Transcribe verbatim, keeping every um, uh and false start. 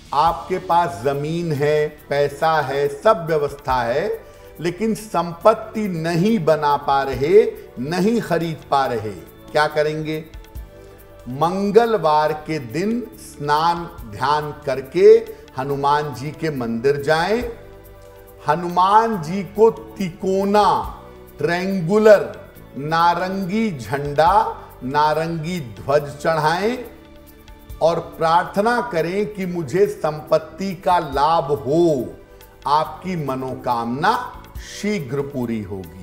आपके पास जमीन है, पैसा है, सब व्यवस्था है, लेकिन संपत्ति नहीं बना पा रहे, नहीं खरीद पा रहे, क्या करेंगे? मंगलवार के दिन स्नान ध्यान करके हनुमान जी के मंदिर जाएं। हनुमान जी को तिकोना, ट्रायंगुलर नारंगी झंडा, नारंगी ध्वज चढ़ाएं और प्रार्थना करें कि मुझे संपत्ति का लाभ हो, आपकी मनोकामना शीघ्र पूरी होगी।